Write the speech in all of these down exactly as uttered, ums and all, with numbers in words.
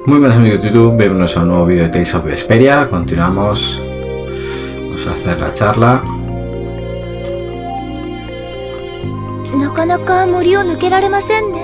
Muy buenas amigos de YouTube, bienvenidos a un nuevo vídeo de Tales of Vesperia. Continuamos. Vamos a hacer la charla. なかなか森を抜けられませんね。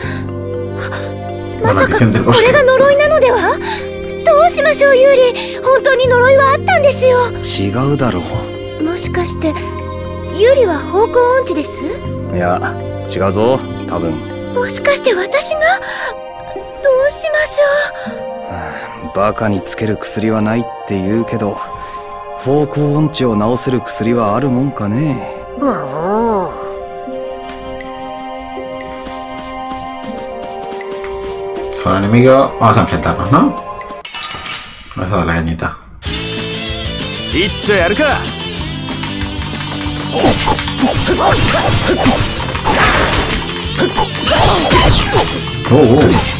まさかこ Maldición del れ bosque. が呪いなのでは？どうしましょうユーリ。本当に呪いはあったんですよ。 違うだろう。 もしかしてユーリは方向音痴です？ いや違うぞ多分。 もしかして私が？どうしましはあ、バカにつける薬はないって言うけど方向音痴を治せる薬はあるもんかね。 Con el enemigo vamos a enfrentarnos, ¿no? Vamos a dar la cañita. Oh, oh.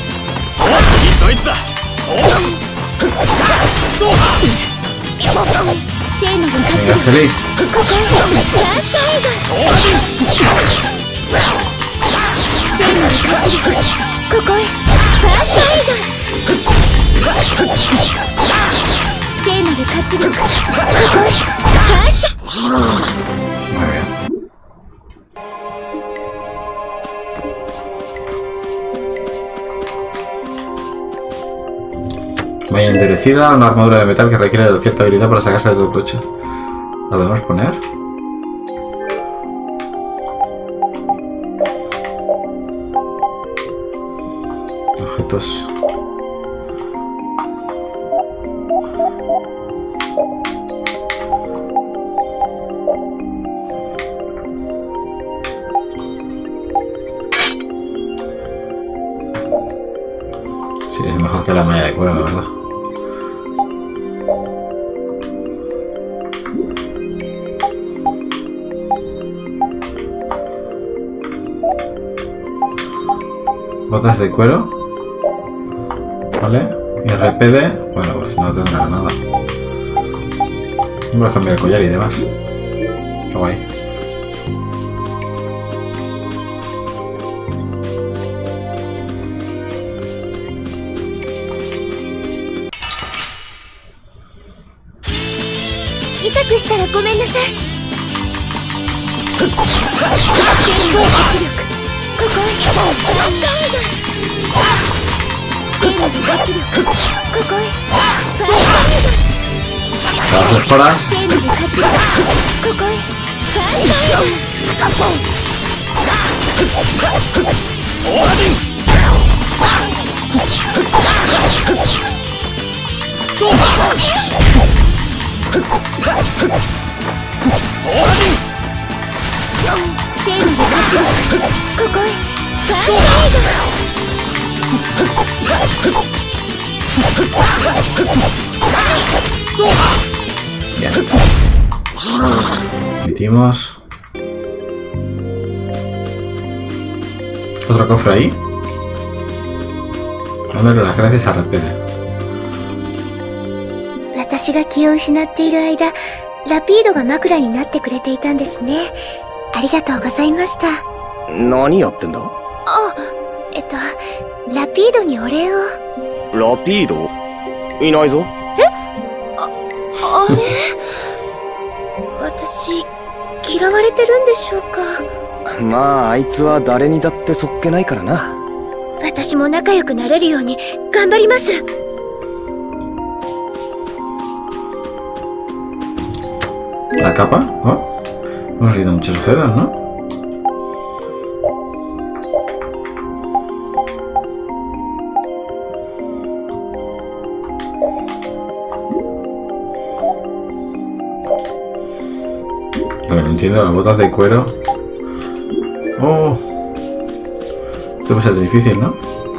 聖なる活 Venga, 力 feliz. ここへラストエイド。聖なる活力ここへファーストエイド。聖なる活力ここへファースト。 Muy bien. Vaya endurecida, una armadura de metal que requiere de cierta habilidad para sacarse de todo provecho. ¿La podemos poner? Objetos. Sí, es mejor que la malla de cuero, la verdad. Botas de cuero. Vale. Y R P D. Bueno, pues no tendrá nada. Vamos a cambiar el collar y demás. Qué guay. Las esporas. Bien. Metimos otro cofre ahí. Dándole las gracias a Repede. 私が気を失っている間、ラピードが枕になってくれていたんですね。ありがとうございました。 何やってんだ？ あ、えっと、ラピードにお礼を。 ラピード？いないぞ。 あれ私嫌われてるんでしょうか。 まああいつは誰にだってそっけないからな。 私も仲良くなれるように頑張ります。 La capa, ¿no? Hemos leído muchos objetos, ¿no? Pero no entiendo, las botas de cuero. Oh, esto puede ser difícil, ¿no?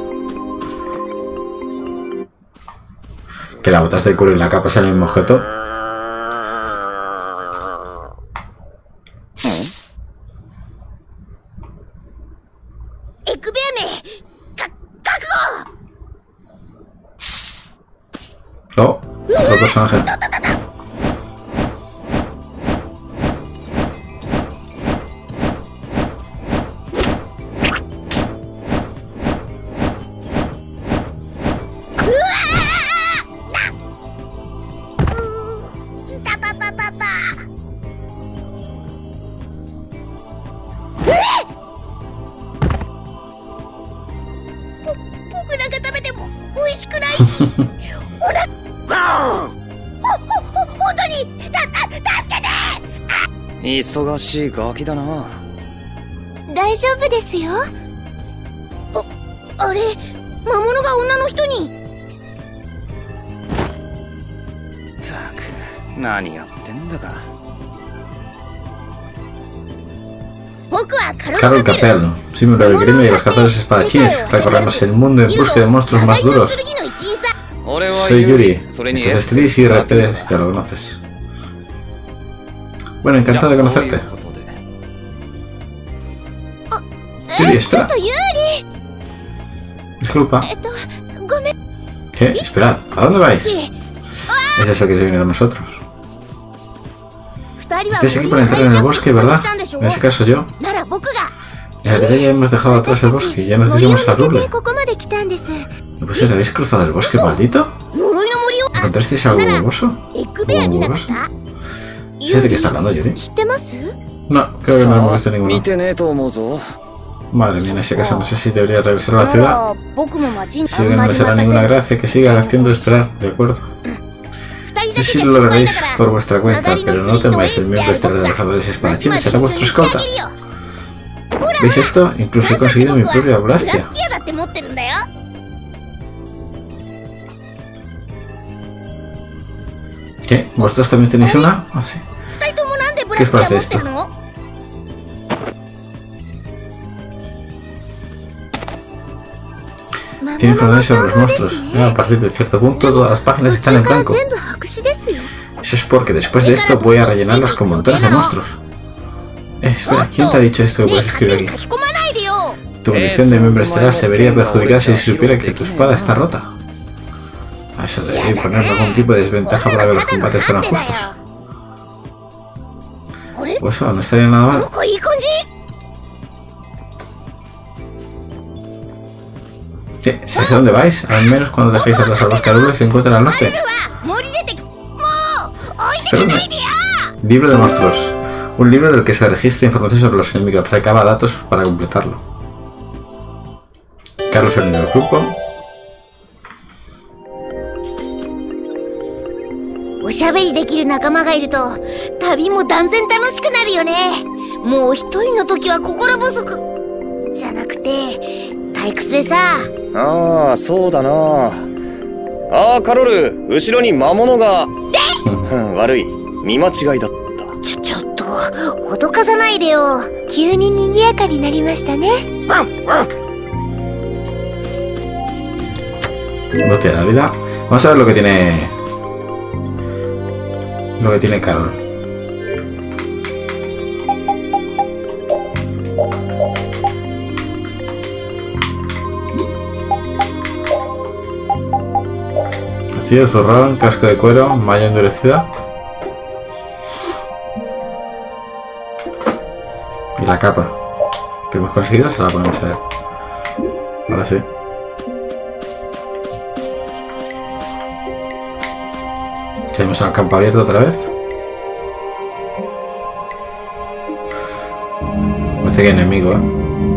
Que las botas de cuero y la capa sean el mismo objeto. Oh, otro personaje. 忙しいガキだな。 大丈夫ですよ。 あれ、魔物が女の人に。 ったく、何やってんだか。 僕はカロ Carol Capel, símbolo del gremio de los cazadores espadachines. Recorremos el mundo en busca de monstruos más duros. Soy Yuri. Esto es Tris y Repedes, ya lo conoces. Bueno, encantado de conocerte. Yuri, espera. Disculpa. ¿Qué? Esperad, ¿a dónde vais? Es eso que se viene a nosotros. Estáis aquí para entrar en el bosque, ¿verdad? En ese caso yo. En realidad ya hemos dejado atrás el bosque y ya nos dirigimos a Rule. ¿No pues habéis cruzado el bosque maldito? ¿Encontrasteis algo huevoso? ¿Algo huevoso? ¿Sabes de qué está hablando, Yuri? No, creo que no hemos visto ninguno. Madre mía, en ese caso no sé si debería regresar a la ciudad. Si que no les hará ninguna gracia que siga haciendo esperar, ¿de acuerdo? Y si lo lograréis por vuestra cuenta, pero no temáis, el miembro estelar de los cazadores espadachines será vuestro escolta. ¿Veis esto? Incluso he conseguido mi propia blastia. ¿Qué? ¿Vosotros también tenéis una? Ah, sí. ¿Qué os parece esto? Tiene información sobre los monstruos. A partir de cierto punto, todas las páginas están en blanco. Eso es porque después de esto voy a rellenarlas con montones de monstruos. Eh, espera, ¿quién te ha dicho esto que puedes escribir aquí? Tu condición de miembro estelar se vería perjudicada si se supiera que tu espada está rota. A eso debería imponer algún tipo de desventaja para que los combates fueran justos. Pues eso, no estaría nada mal. ¿Qué? ¿Sabéis a dónde vais? Al menos cuando dejéis a las albascaduras se encuentran al norte. Esperadme. Libro de monstruos. Un libro del que se registra información sobre los enemigos. Recaba datos para completarlo. Carlos se unió al grupo. おしゃべりできる仲間がいると旅も断然楽しくなるよね。もう一人の時は心細くじゃなくて退屈でさ。 ああ、そうだな。ああ、カロル、後ろに魔物が。悪い、見間違いだった。 ちょちょっと脅かさないでよ。 急に賑やかになりましたね。 Bote de la vida. Vamos a ver lo que tiene. Lo que tiene Carol. Castillo de zurrón, casco de cuero, malla endurecida. Y la capa que hemos conseguido se la ponemos a ver. Ahora sí. Tenemos al campo abierto otra vez. Parece que hay enemigo, ¿eh?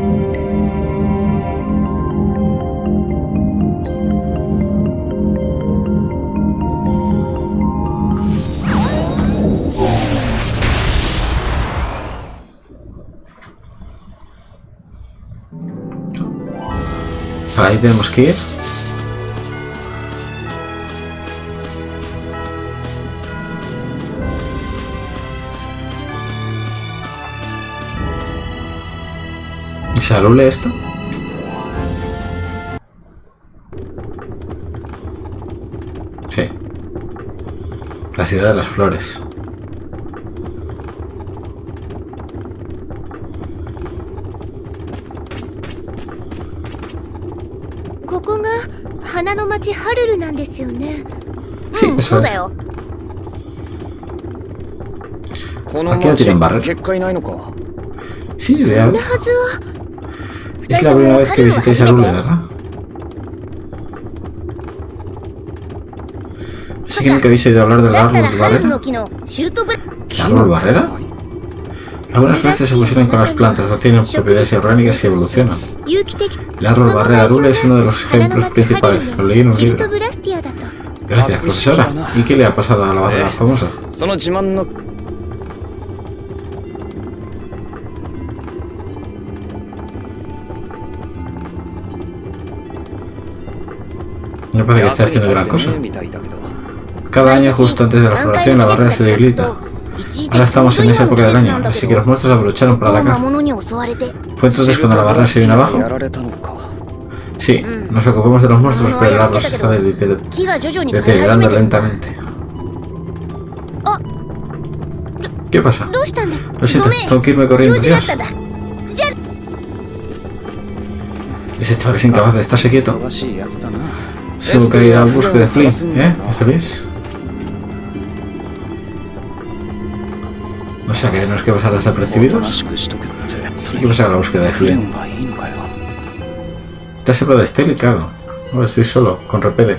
Ahí tenemos que ir. ¿Se arule esto? Sí. La ciudad de las flores. Sí, eso es. ¿Aquí no tienen barrer? Sí, real. Es la primera vez que visitéis a Rule, ¿verdad? Así que nunca habéis oído hablar del árbol barrera. ¿El árbol barrera? Algunas plantas se fusionan con las plantas o tienen propiedades orgánicas que evolucionan. El árbol barrera Arule es uno de los ejemplos principales. Lo leí en un libro. Gracias, profesora. ¿Y qué le ha pasado a la barrera famosa? No parece que esté haciendo gran cosa. Cada año, justo antes de la floración, la barrera se debilita. Ahora estamos en esa época del año, así que los monstruos aprovecharon para atacar. ¿Fue entonces cuando la barrera se vino abajo? Sí, nos ocupamos de los monstruos, pero el árbol se está deteriorando lentamente. ¿Qué pasa? Lo siento, tengo que irme corriendo, Dios. Ese chaval es incapaz de estarse quieto. Seguro que irá al busco de Flynn, ¿eh? ¿Este ves? O sea, que tenemos que pasar desapercibidos. ¿Qué pasa con la búsqueda de Flynn? ¿Te has hablado de Steli? Claro. No, estoy solo, con Repede.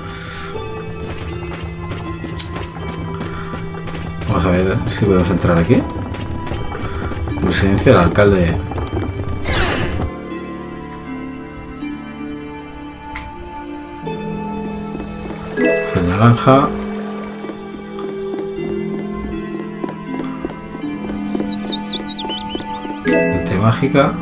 Vamos a ver si podemos entrar aquí. Residencia del alcalde. El naranja. Mente mágica.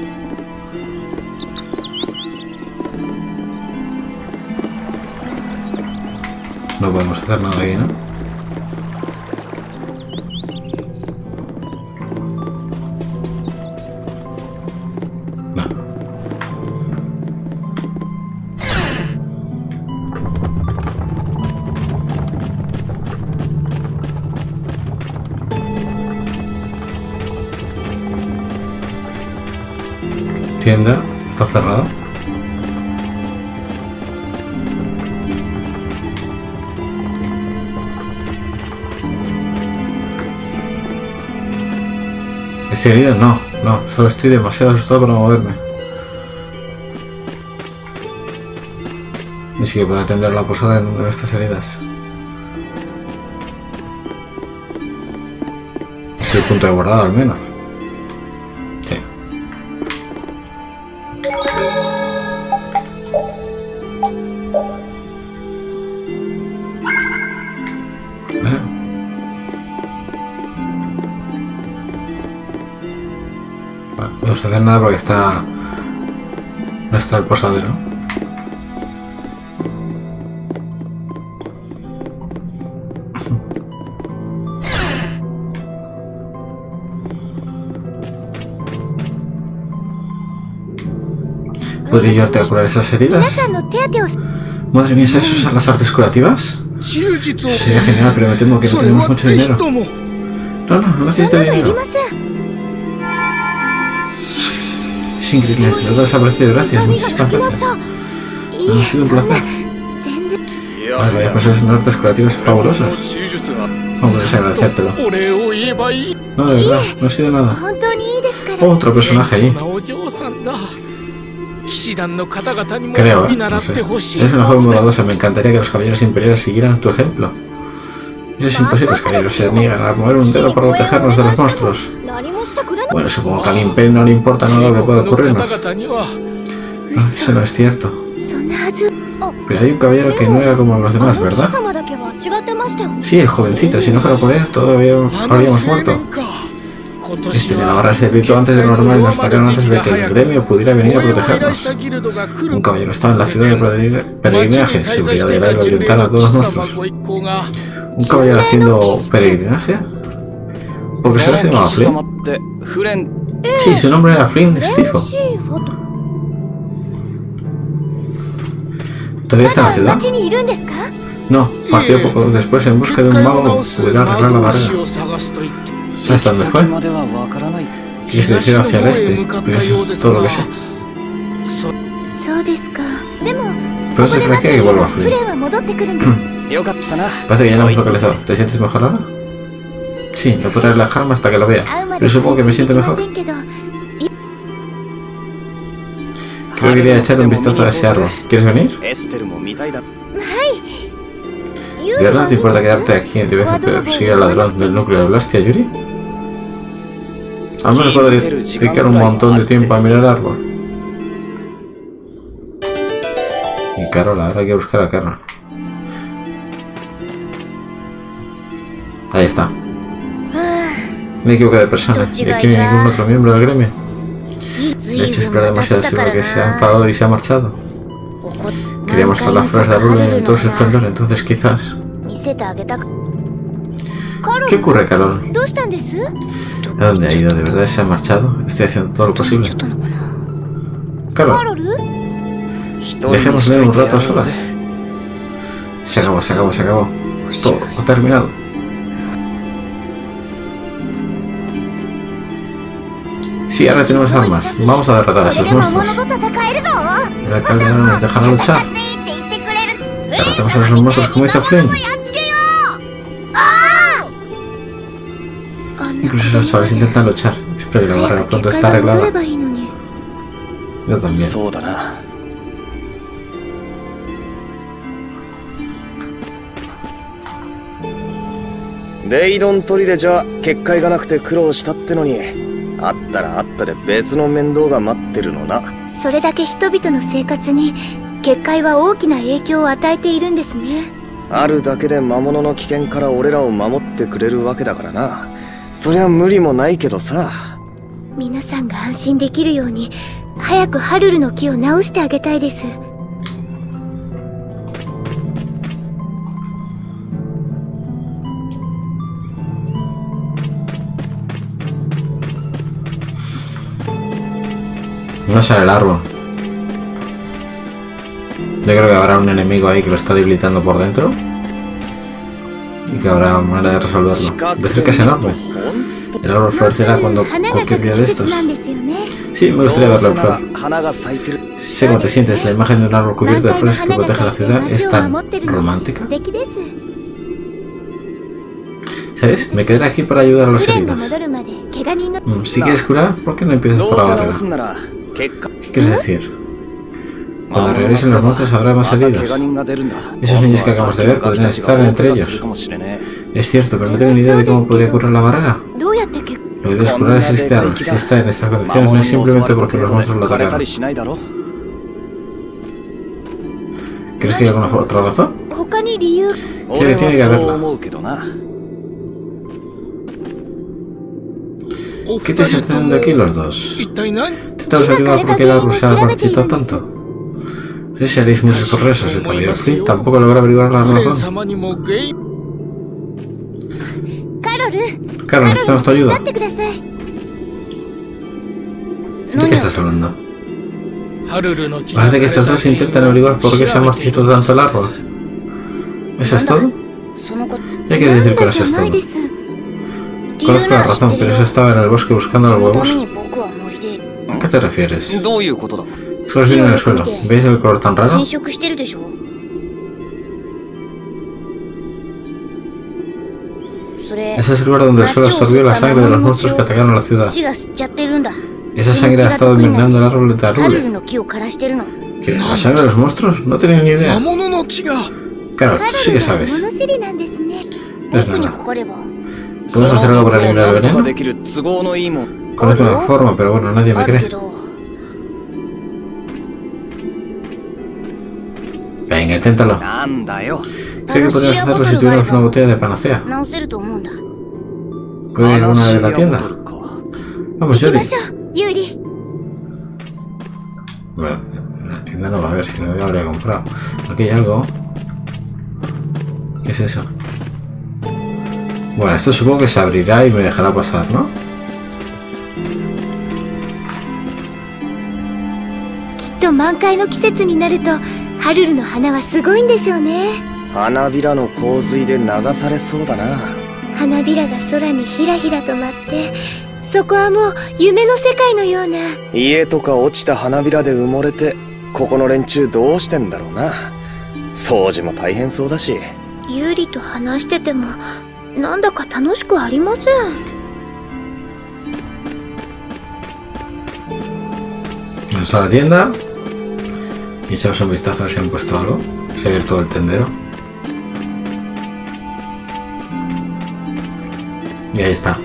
No podemos hacer nada ahí, ¿no? No. Tienda, está cerrada. ¿Estoy herido? No, no, solo estoy demasiado asustado para moverme. Ni siquiera puedo atender la posada en estas heridas. Es el punto de guardado al menos. Sí. ¿Eh? Vale, no podemos hacer nada porque está... no está el posadero. ¿Podría ayudarte a curar esas heridas? Madre mía, ¿sabes usar las artes curativas? Sería genial, pero me temo que no tenemos mucho dinero. No, no, no necesito dinero. Es increíble, lo has apreciado, gracias, muchísimas gracias. Ha sido un placer. Madre mía, pues son artes curativas fabulosas. ¿Cómo puedes agradecértelo? No, de verdad, no ha sido nada. Oh, otro personaje ahí. Creo, ¿eh? No sé. Eres una joven bondadosa, me encantaría que los caballeros imperiales siguieran tu ejemplo. Eso es imposible, los caballeros se niegan a mover un dedo para protegernos de los monstruos. Bueno, supongo que al imperio no le importa nada lo que pueda ocurrirnos. No, eso no es cierto. Pero hay un caballero que no era como los demás, ¿verdad? Sí, el jovencito, si no fuera por él, todavía habríamos muerto. Este de la barra se debilitó antes de lo normal y nos atacaron antes de que el gremio pudiera venir a protegernos. Un caballero estaba en la ciudad de peregrinaje, seguridad del aire oriental a todos los monstruos. ¿Un caballero haciendo peregrinaje? ¿Por qué se le llamaba Flynn? Sí, su nombre era Flynn Stifo. ¿Todavía está en la ciudad? No, partió poco después en busca de un mago que pudiera arreglar la barrera. ¿Sabes dónde fue? Quise dirigir hacia el este, pero eso es todo lo que sé. Pero se cree que vuelva a Flynn. Parece que ya lo hemos localizado. ¿Te sientes mejor ahora? Sí, no podré relajarme hasta que lo vea, pero supongo que me siento mejor. Creo que iría a echar un vistazo a ese árbol. ¿Quieres venir? ¿De verdad te importa quedarte aquí en vez de perseguir al ladrón del núcleo de Blastia, Yuri? Al menos puedo dedicar un montón de tiempo a mirar el árbol. Y Carol, ahora hay que buscar a Carol. Ahí está. Me equivoqué de persona. Y aquí no hay ningún otro miembro del gremio. De hecho, espera demasiado, seguro que se ha enfadado y se ha marchado. Quería mostrar las flores de Arule en todo su esplendor, entonces quizás... ¿Qué ocurre, Carol? ¿A dónde ha ido? ¿De verdad se ha marchado? Estoy haciendo todo lo posible. Carol, dejémosle un rato a solas. Se acabó, se acabó, se acabó. Todo ha terminado. Sí, ahora tenemos armas. Vamos a derrotar a esos monstruos. El alcalde no nos dejará luchar. Derrotamos a esos monstruos como hizo Flynn. Incluso esos chavales intentan luchar. Espero que la barrera pronto está arreglada. Yo también. レイドン砦じゃ結界がなくて苦労したってのに、あったらあったで別の面倒が待ってるのな。 それだけ人々の生活に結界は大きな影響を与えているんですね。 あるだけで魔物の危険から俺らを守ってくれるわけだからな。そりゃ無理もないけどさ。 皆さんが安心できるように早くハルルの木を直してあげたいです。 No sale el árbol. Yo creo que habrá un enemigo ahí que lo está debilitando por dentro. Y que habrá manera de resolverlo. Decir que es enorme. El árbol florecerá cuando cualquier día de estos. Sí, me gustaría verlo en flor. Sé cómo te sientes. La imagen de un árbol cubierto de flores que protege la ciudad es tan romántica. ¿Sabes? Me quedaré aquí para ayudar a los heridos. Mm, si quieres curar, ¿por qué no empiezas por la barrera? ¿Qué quieres decir? Cuando regresen los monstruos habrá más heridos. Esos niños que acabamos de ver podrían estar entre ellos. Es cierto, pero no tengo ni idea de cómo podría curar la barrera. Lo que debes curar es este árbol. Si está en estas condiciones no es simplemente porque los monstruos lo atacaron. ¿Crees que hay alguna otra razón? Creo que tiene que haberla. ¿Qué estáis haciendo aquí los dos? Intentamos averiguar por qué el árbol se ha marchitado tanto. Si seréis muy socorrosos, el caballero Flynn tampoco logra averiguar la razón. Carol, necesitamos tu ayuda. ¿De qué estás hablando? Parece que estos dos intentan averiguar por qué se ha marchitado tanto el árbol. ¿Eso es todo? ¿Qué quieres decir con eso es todo? Conozco la razón, pero eso estaba en el bosque buscando los huevos. ¿A qué te refieres? Flores vienen en el suelo. ¿Veis el color tan raro? Ese es el lugar donde el suelo absorbió la sangre de los monstruos que atacaron la ciudad. Esa sangre ha estado envenenando el árbol de Arule. ¿Qué? ¿La sangre de los monstruos? No tenía ni idea. Claro, tú sí que sabes. No es nada. ¿Podemos hacer algo para eliminar el veneno? Conozco una forma, pero bueno, nadie me cree. Venga, inténtalo. Creo que podríamos hacerlo si tuviéramos una botella de panacea. ¿Puede ir a una de la tienda? Vamos, Yuri. Bueno, en la tienda no va a haber, si no yo habría comprado. Aquí hay algo. ¿Qué es eso? Bueno, esto supongo que se abrirá y me dejará pasar, ¿no? Vamos a la tienda y echamos un vistazo a ver si han puesto algo. Se ha abierto el tendero. Y ahí está.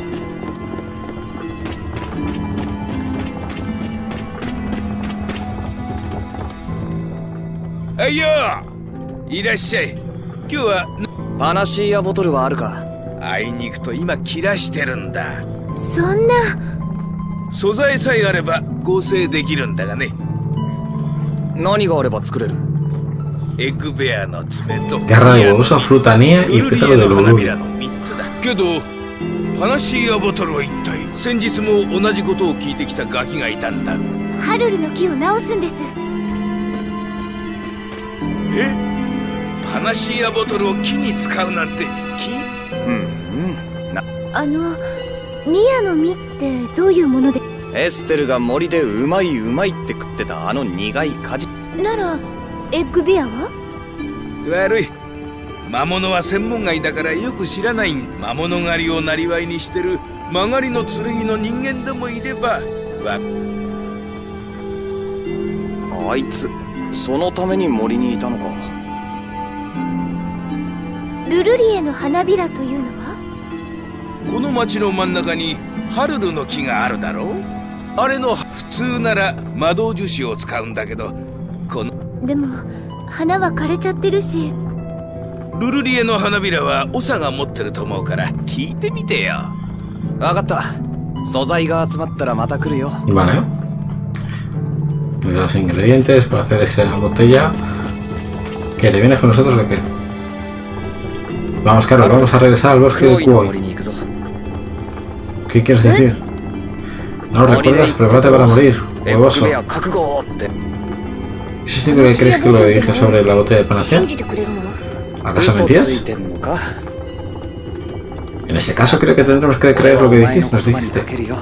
はいよ、いらっしゃい。今日はパナシーアボトルはあるか？ あいにくと今切らしてるんだ。 そんな。 素材さえあれば合成できるんだがね。 何があれば作れる？ エッグベアの爪と Garra de hueso, fruta nia y ルルリ pétalo エ de の花び lulú. らのみっつだけど、パナシーアボトルは一体。先日も同じことを聞いてきたガキがいたんだ。 ハルルの木を直すんです。 え？パナシーアボトルを木に使うなんて木？ うんうん。なあのニアの実ってどういうもので？ エステルが森でうまいうまいって食ってたあの苦い果実。 ならエッグベアは？ 悪い。魔物は専門外だからよく知らない。魔物狩りをなりわいにしてる曲がりの剣の人間でもいればわ。 あいつそのために森にいたのか。 ルルリエの花びらというのは？ この町の真ん中にハルルの木があるだろう。あれの普通なら魔導樹脂を使うんだけど、このでも花は枯れちゃってるし。 ルルリエの花びらは長が持ってると思うから聞いてみてよ。 わかった。素材が集まったらまた来るよ。 Vale. Los ingredientes para hacer esa botella. ¿Qué? ¿Te vienes con nosotros o qué? Vamos, Carol, vamos a regresar al bosque de Kuoi. ¿Qué quieres decir? No lo recuerdas, prepárate para morir, huevoso. ¿Eso significa que crees que lo dije sobre la botella de panacea? ¿Acaso mentías? En ese caso creo que tendremos que creer lo que dijiste, nos dijiste.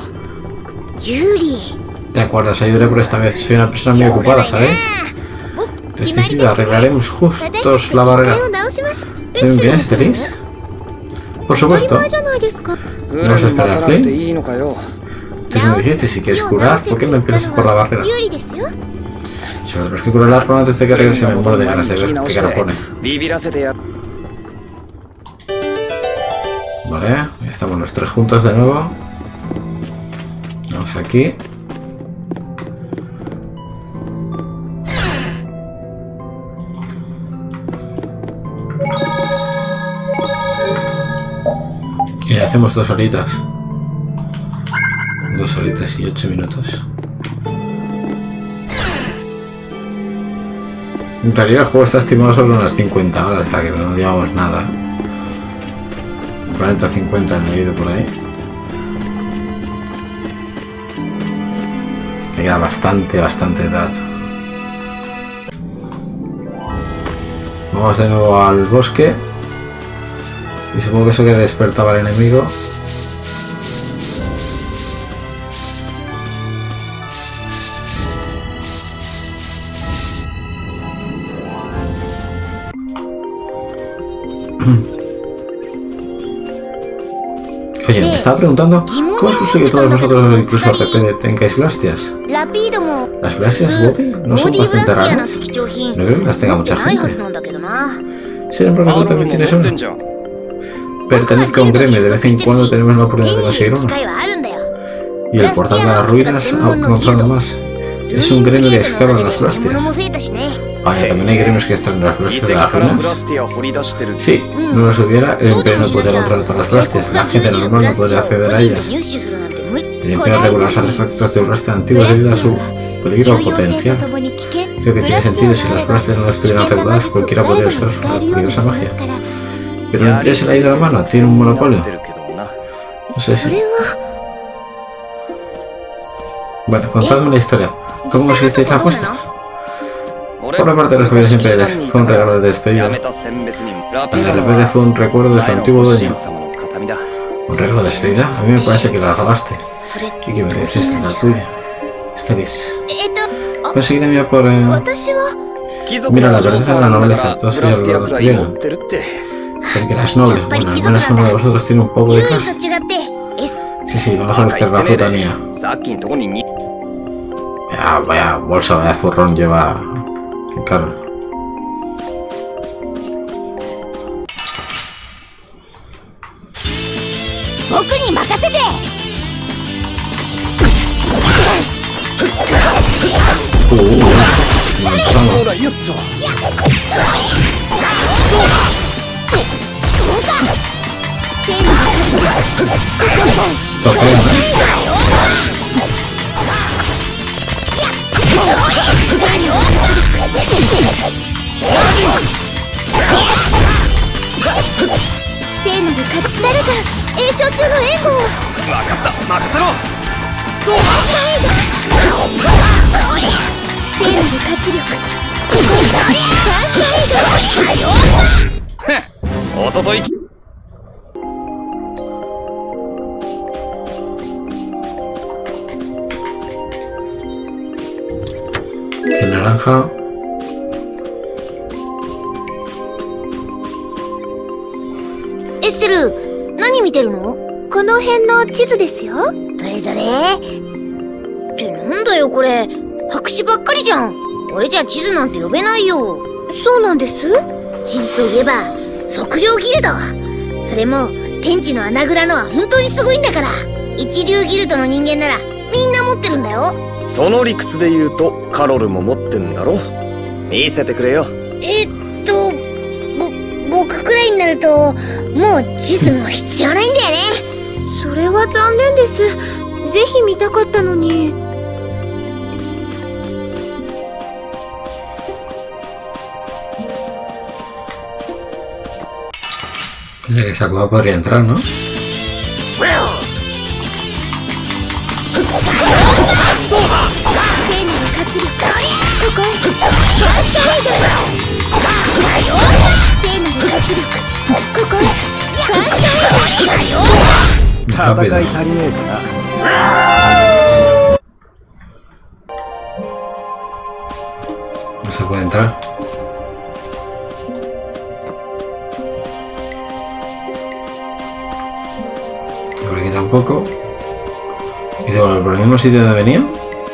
De acuerdo, os ayudaré por esta vez. Soy una persona muy ocupada, ¿sabéis? Decidida, arreglaremos justos la barrera. ¿También vienes, Teris? Por supuesto. ¿No vas a esperar a Flynn? Tú me dijiste, si quieres curar, ¿por qué no empiezas por la barrera? Solo tenemos que curar el árbol antes de que regrese. Me muero de ganas de ver qué cara pone. Vale, ya estamos los tres juntos de nuevo. Vamos aquí. Y hacemos dos horitas. Dos horitas y ocho minutos. En teoría el juego está estimado sobre unas cincuenta horas, o sea que no digamos nada. cuarenta a cincuenta han leído por ahí. Me queda bastante, bastante dato. Vamos de nuevo al bosque. Y supongo que eso que despertaba al enemigo. Oye, me estaba preguntando, ¿cómo es posible que todos vosotros, incluso de repente, tengáis blastias? ¿Las blastias Woody no son bastante raras? No creo que las tenga mucha gente. Sin embargo, tú también tienes una. Pertenezco a un gremio, de vez en cuando tenemos la oportunidad de conseguir uno. Y el portal de las ruinas ha encontrado más. Es un gremio que excava las blastias. Vaya, también hay gremios que extraen las blastias de las ruinas. Sí, no los hubiera, el imperio no podría controlar todas las blastias. La gente normal no podría acceder a ellas. El imperio regula los artefactos de blastia antiguos debido a su peligro potencial. Creo que tiene sentido. Si las blastias no estuvieran reguladas, cualquiera podría usar su peligrosa magia. Pero el imperio se le ha ido la mano, tiene un monopolio. No sé si... Bueno, contadme la historia. ¿Cómo conseguisteis la apuesta? Por la parte de los jóvenes imperiales, fue un regalo de despedida. Y de repente fue un recuerdo de su antiguo dueño. ¿Un regalo de despedida? A mí me parece que la robaste. Y que me dices la tuya. Estaréis. Conseguiré enviar por... Eh... Mira, la verdad de la nobleza, todos ellos lo tuvieron. Sé que eras noble, bueno, al menos uno de vosotros tiene un poco de clase. Sí, sí, vamos a buscar la fruta mía. Ya, vaya bolsa, vaya zurrón lleva... Carol. Uh, よっと。 聖なるか誰か栄翔中の援護を。 分かった、任せろ。そう。 聖なる活力。ファーストエイド。 おととい。 El naranja. Esther、何見てるの？ この辺の地図ですよ。 どれどれ？ってなんだよこれ、白紙ばっかりじゃん。俺じゃ地図なんて呼べないよ。 そうなんです。 地図といえば測量ギルド。それも天地の穴蔵のは本当にすごいんだから。一流ギルドの人間ならみんな持ってるんだよ。 その理屈で言うとカロルも持ってんだろ。見せてくれよ。 えっとぼ僕くらいになるともう地図も必要ないんだよね。 それは残念です。ぜひ見たかったのに。 Ya que esa cueva podría entrar, ¿no? 戦い足りねえかな。 No se puede entrar. Por aquí tampoco. ¿Y de volver por el mismo sitio donde venían?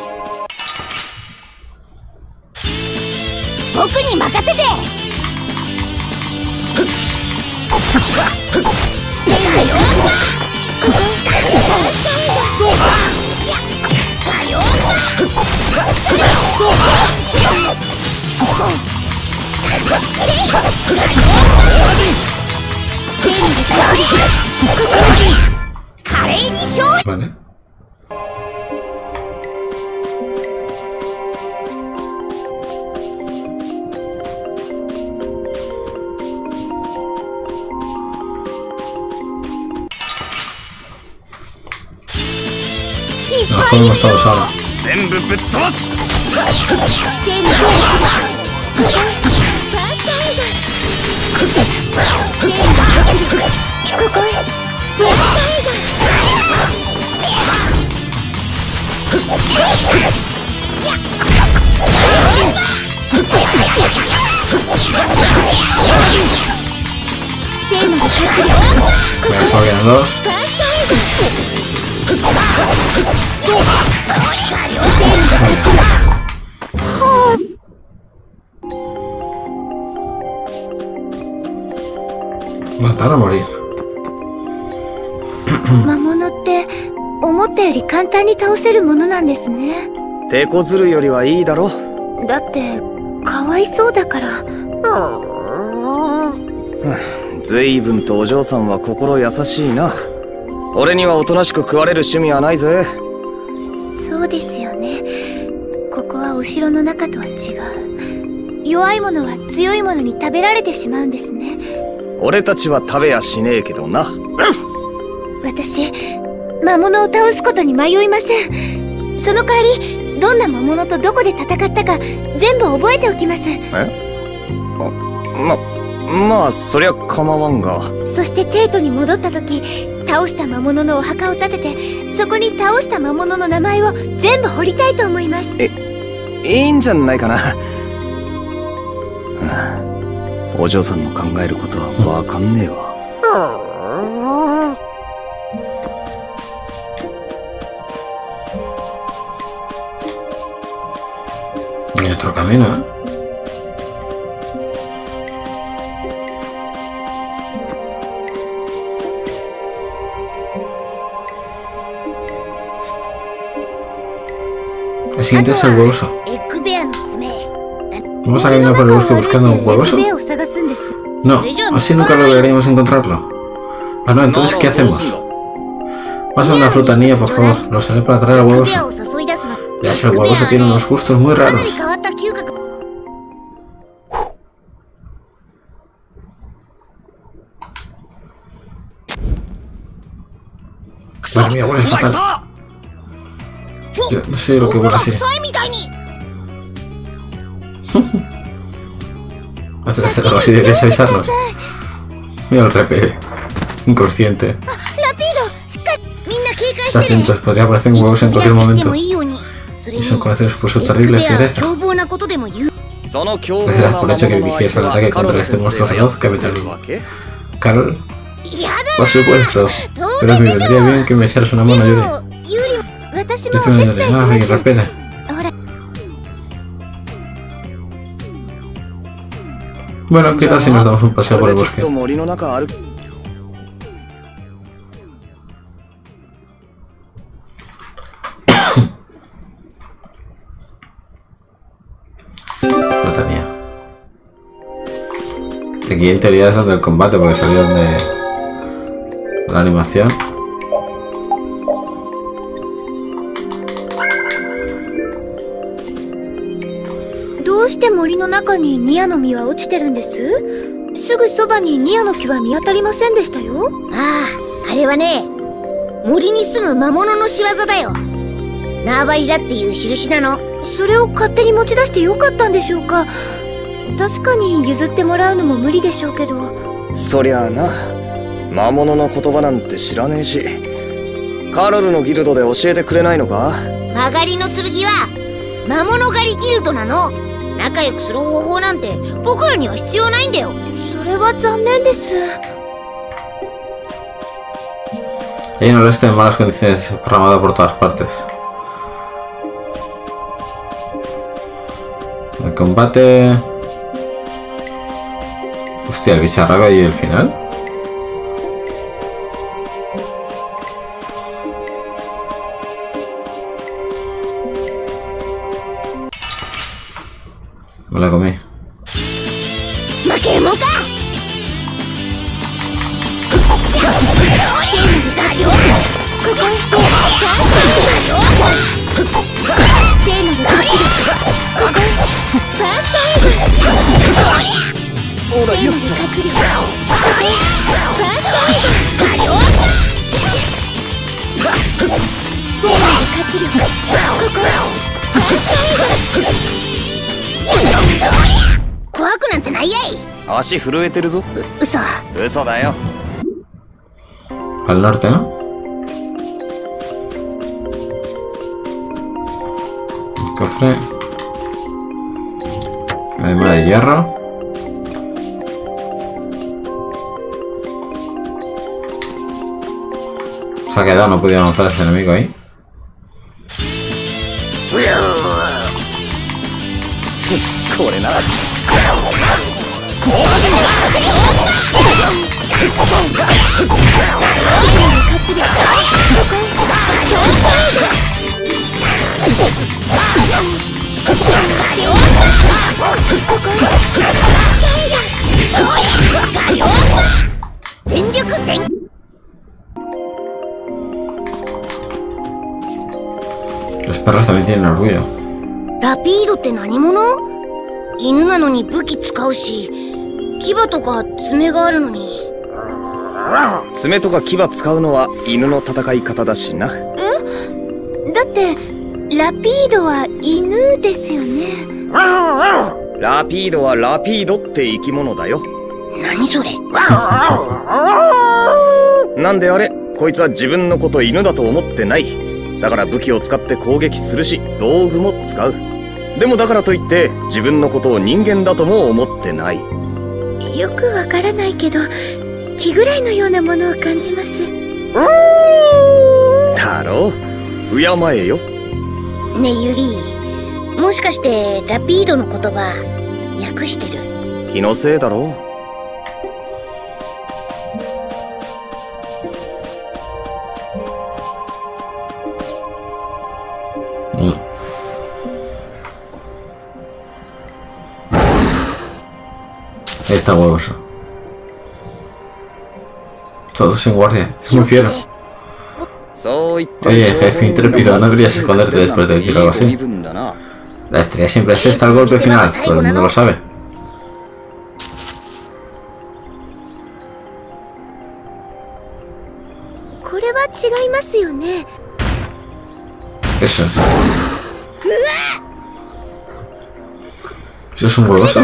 Vale. Nos ponemos todos ahora. 全部ぶっ飛ばす。 Venga, solo quedan dos. Matar o morir. 魔物って思ったより簡単に倒せるものなんですね。 手こずるよりはいいだろ。 だってかわいそうだから。 ずいぶんとお嬢さんは心優しいな。俺にはおとなしく食われる趣味はないぜ。 そうですよね。ここはお城の中とは違う。弱いものは強いものに食べられてしまうんですね。 俺たちは食べやしねえけどな。 私、魔物を倒すことに迷いません。その代わりどんな魔物とどこで戦ったか全部覚えておきます。 え？あ、ま、まあそりゃ構わんが。 そしてテートに戻った時、倒した魔物のお墓を建てて、そこに倒した魔物の名前を全部彫りたいと思います。 え、いいんじゃないかな。はあ、お嬢さんの考えることはわかんねえわ。 Hay otro camino, ¿eh? El siguiente es el hueso. ¿Vamos a caminar por el bosque buscando un huevoso? No, así nunca lograríamos encontrarlo. Ah, no, entonces ¿qué hacemos? Pasa una frutanía, por favor. Lo usaré para traer al huevoso. Ya sé, el huevoso tiene unos gustos muy raros. Madre mía, huele fatal. Yo no sé lo que huele así. Hace hacer algo así de desavisarnos. Mira el repe. Inconsciente. Está atento, podría aparecer un huevo en cualquier momento. Y son conocidos por su terrible fiereza. Gracias por el hecho que dirigías el ataque contra este monstruo feroz capital. Carol. Por supuesto. Pero me vendría bien que me echaras una mano, Yuri. Yo estoy en el ah, y respeta. Bueno, ¿qué tal si nos damos un paseo por el bosque? Frutanía. Aquí en teoría es donde el combate, porque salieron de la animación. ¿Por qué en el中にニアの実は落ちてるんです？すぐそばにニアの木は見当たりませんでしたよ。 ああ、あれはね、森に住む魔物の仕業だよ。縄張りだっていう印なの。 それを勝手に持ち出してよかったんでしょうか。確かに譲ってもらうのも無理でしょうけど。 そりゃあな、魔物の言葉なんて知らねえし。カロルのギルドで教えてくれないのか？ 曲がりの剣は魔物狩りギルドなの。仲良くする方法なんて僕らには必要ないんだよ。 それは残念です。 Hay un oeste en malas condiciones desparramado por todas partes. El combate... Hostia, el bicharraco y el final. Me la comí. Al norte, ¿no? El cofre. Además de hierro. Se ha quedado, no podía avanzar ese enemigo ahí. Los perros también tienen orgullo. ラピードって何者？犬なのに武器使うし、牙とか爪があるのに。 爪とか牙使うのは犬の戦い方だしな。 え？だってラピードは犬ですよね。 ラピードはラピードって生き物だよ。 何それ？ なんであれ？こいつは自分のこと犬だと思ってない。だから武器を使って攻撃するし、道具も使う。でもだからといって自分のことを人間だとも思ってない。 よくわからないけど気ぐらいのようなものを感じます。 だろう、敬えよ。 ねえユリ、もしかしてラピードの言葉訳してる？ 気のせいだろう。 Mm. Ahí está el huevoso. Todo sin guardia. Es muy fiero. Oye, jefe intrépido, no deberías esconderte después de decir algo así. La estrella siempre es esta, el golpe final. Todo el mundo lo sabe. Eso es. ¿Eso es un huevoso?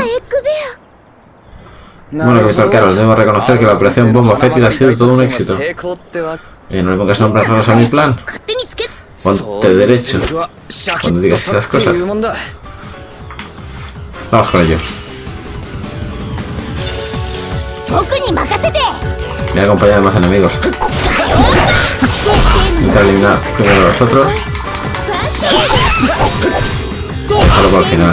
Bueno, Capitán Carol, debo reconocer que la operación Bomba Fétida ha sido todo un éxito. Y no le pongas nombres raros a mi plan. Ponte derecho cuando digas esas cosas. Vamos con ello. Me acompañan más enemigos. Intentar eliminar primero a los otros. Dejarlo para el final.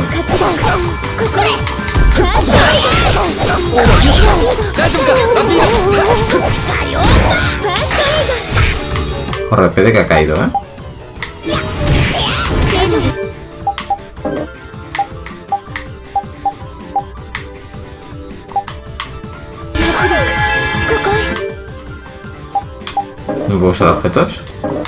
Corre, pede que ha caído, ¿eh? ¿No puedo usar objetos?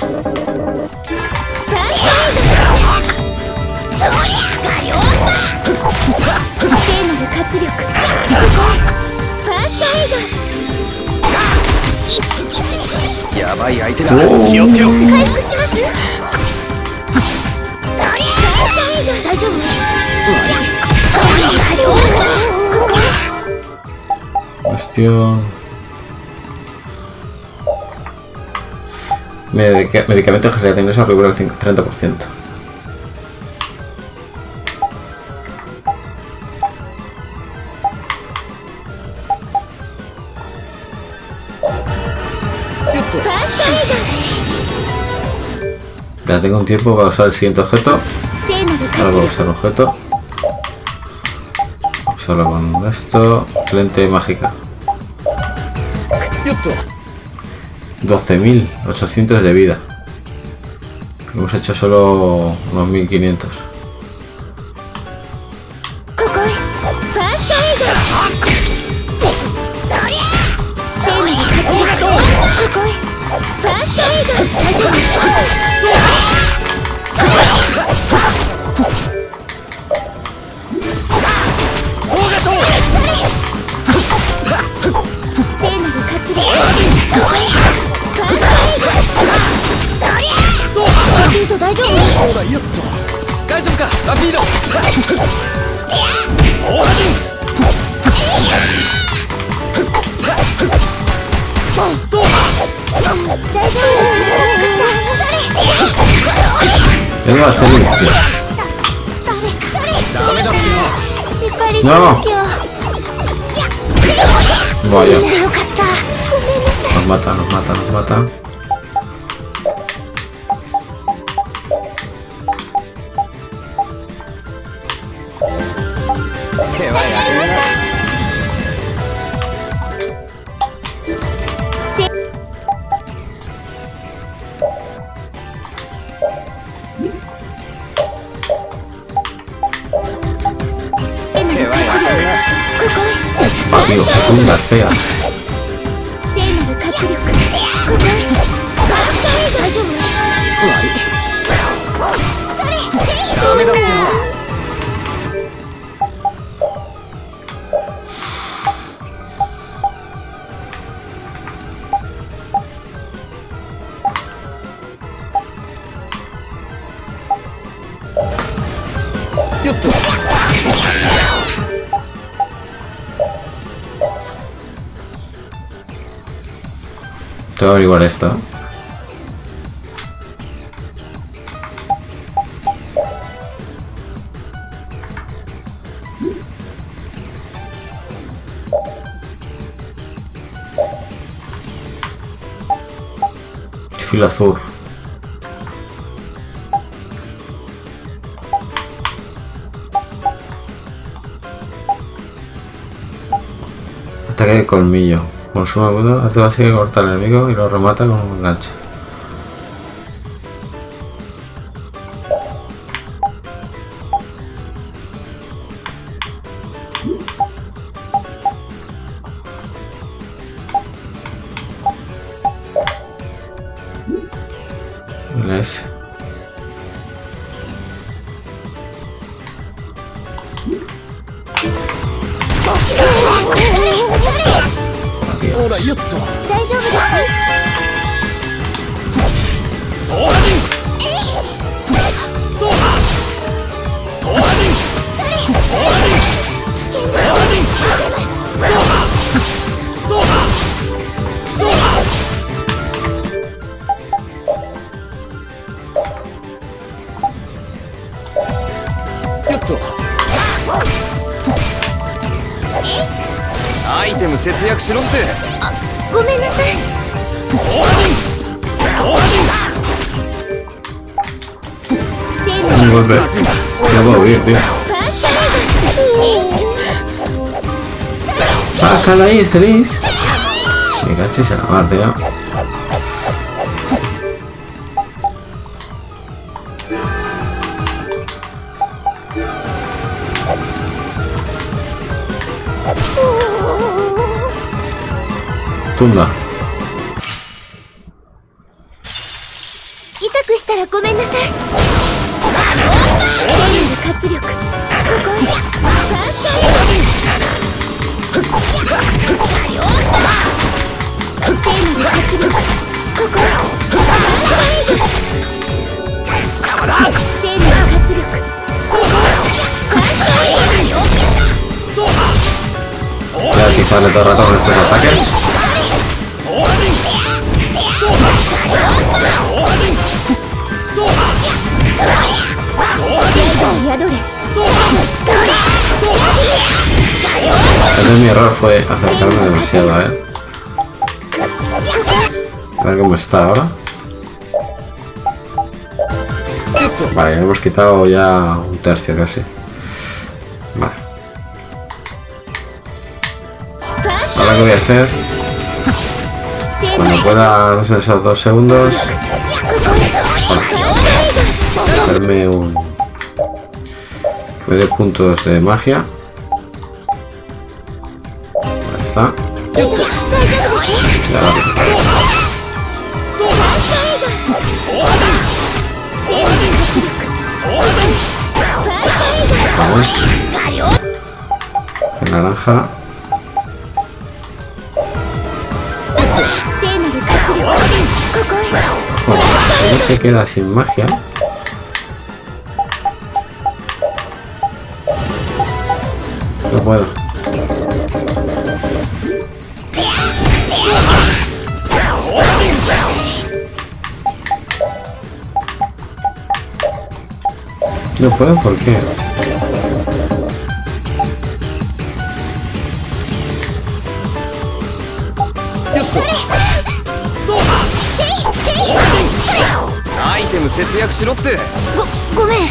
Cuestión. Medica medicamentos que se le tienen eso regula el treinta por ciento. Ya tengo un tiempo para usar el siguiente objeto. Ahora voy a usar un objeto. Solo con esto. Lente mágica. doce mil ochocientos de vida. Hemos hecho solo unos mil quinientos. Tengo hasta listo. No. Vaya. Nos mata, nos mata, nos mata. Tío, fecunda sea. Tengo que averiguar esto. Filo azul. Ataque de colmillo. Consume agudo, esto va a seguir cortar al enemigo y lo remata con un gancho. ese. アイテム節約しろって。 ごめんなさい。 Un golpe. Ya puedo huir, tío. ¡Pasa de ahí, Estelis! Me cachis a la mar, tío. Tunda. 痛くしたらごめんなさい。活力。ここ。ファーストエイド。聖なる活力。ここ。ファーストエイド。聖なる活力。ここ。ファーストエイド。 Voy a quitarle todo el rato con estos ataques. Tal vez mi error fue acercarme demasiado a él. A ver cómo está ahora. Vale, le hemos quitado ya un tercio casi. Vale. Ahora que voy a hacer, cuando pueda, no sé, esos dos segundos, para hacerme un, que me dé puntos de magia. Ahí está. Y ahora, vamos. El naranja. Bueno, él se queda sin magia. No puedo. No puedo, ¿por qué? Item 節約しろって。 ご、ごめん。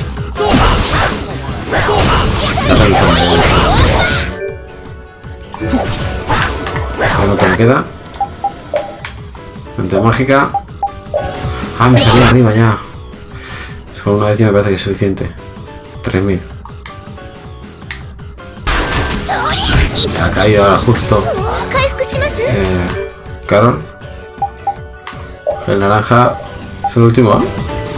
Algo que me queda. Mente mágica. Ah, me salí arriba ya. Solo una vez y me parece que es suficiente. tres mil. Ha caído ahora justo. Eh, Carol. El naranja es el último, ¿eh?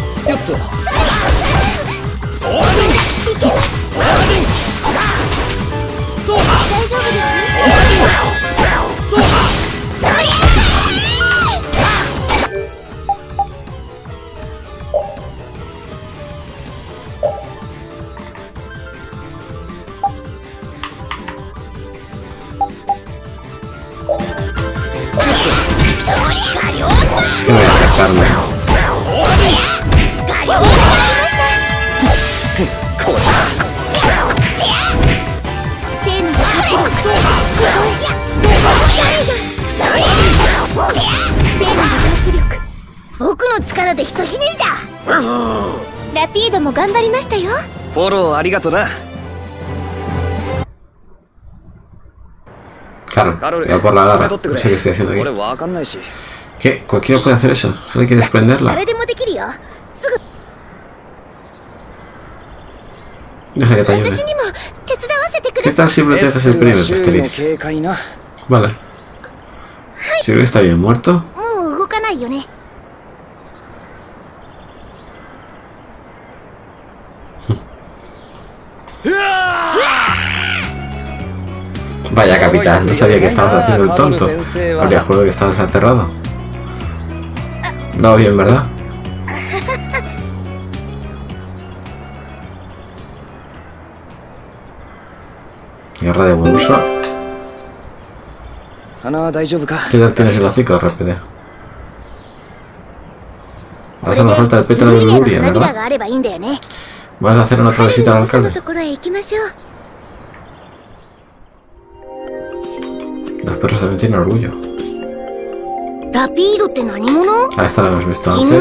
Que voy a acercarme. Rapido も頑張りましたよ。 フォローありがとな。 Claro, ya por la garra. No sé qué estoy haciendo aquí. ¿Qué? Cualquiera puede hacer eso. Solo hay que desprenderla. Deja que te ayude. ¿Qué tal si bloqueas el primero, Estelis? Vale. ¿Si está bien muerto? Vaya capitán, no sabía que estabas haciendo el tonto. Habría jurado que estabas aterrado. No, bien, ¿verdad? Guerra de buen uso. ¿Qué tal tienes el hocico, rápido? Ahora solo nos falta el pétalo de Luria, ¿verdad? Vamos a hacer una otra visita al alcalde. Los perros también tienen orgullo. Ah, esta la hemos visto antes.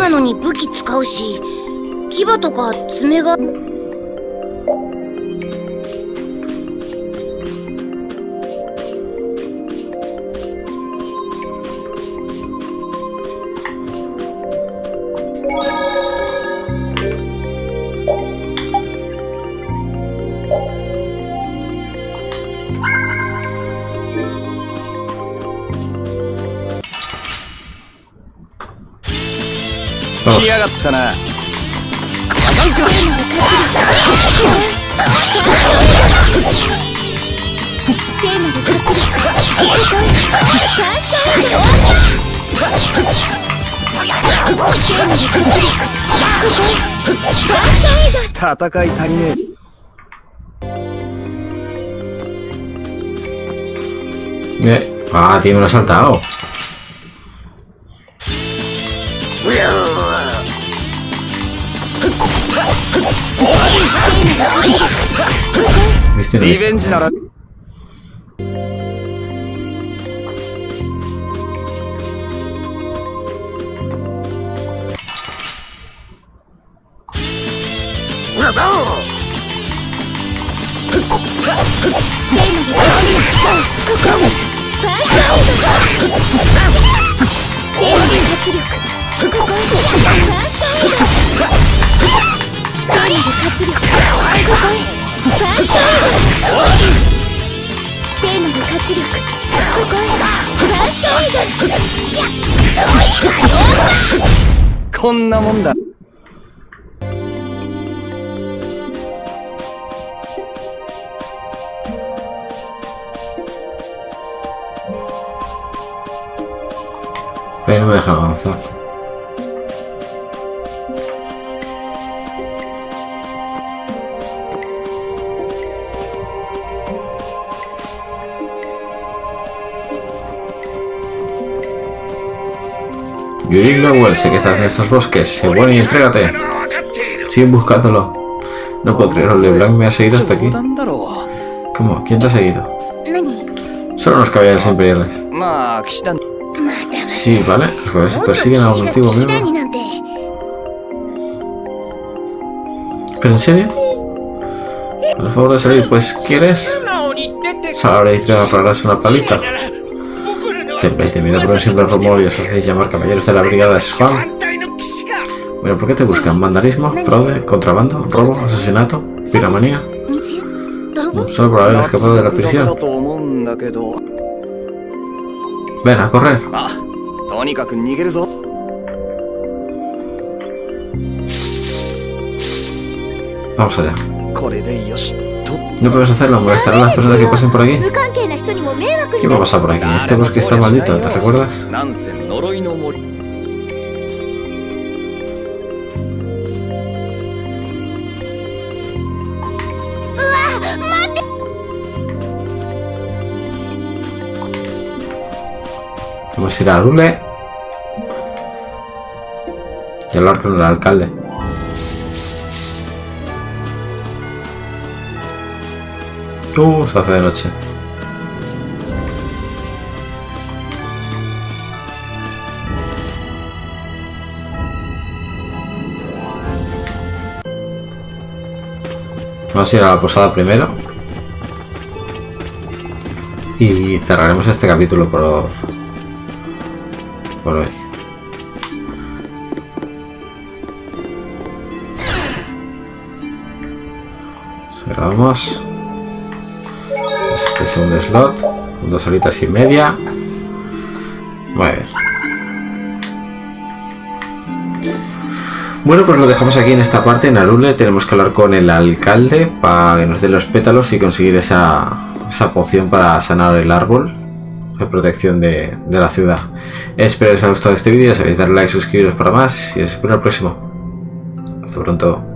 Vamos. Bien. Ah, tío, me lo he saltado. ¿Viste? No viste. Pero no me deja avanzar. Yuri Lowell, sé que estás en estos bosques. Sé bueno y entrégate. Siguen buscándolo. No puedo creerlo, LeBlanc me ha seguido hasta aquí. ¿Cómo? ¿Quién te ha seguido? Solo los caballeros imperiales. Sí, vale. Los caballeros persiguen a un antiguo miembro. ¿Pero en serio? Por favor de salir, pues ¿quieres? Sal ahora y te agarrarás una paliza. Templáis de miedo, pero siempre rumor y os hacéis llamar caballeros de la brigada Swan. Bueno, ¿por qué te buscan? ¿Vandarismo? ¿Fraude? ¿Contrabando? ¿Robo? ¿Asesinato? ¿Piramanía? Solo por haber escapado de la prisión. Ven, a correr. Vamos allá. No puedes hacerlo, molestar a las personas que pasen por aquí. ¿Qué va a pasar por aquí? Este bosque está maldito, ¿te recuerdas? Vamos a ir a Arule y hablar con el alcalde. Uh, se hace de noche. Vamos a ir a la posada primero y cerraremos este capítulo por, por hoy. Cerramos este segundo slot con dos horitas y media. Muy bien. Bueno, pues lo dejamos aquí en esta parte. En Arule tenemos que hablar con el alcalde para que nos dé los pétalos y conseguir esa esa poción para sanar el árbol de protección de, de la ciudad. Espero que os haya gustado este vídeo, sabéis darle like, suscribiros para más y os espero el próximo. Hasta pronto.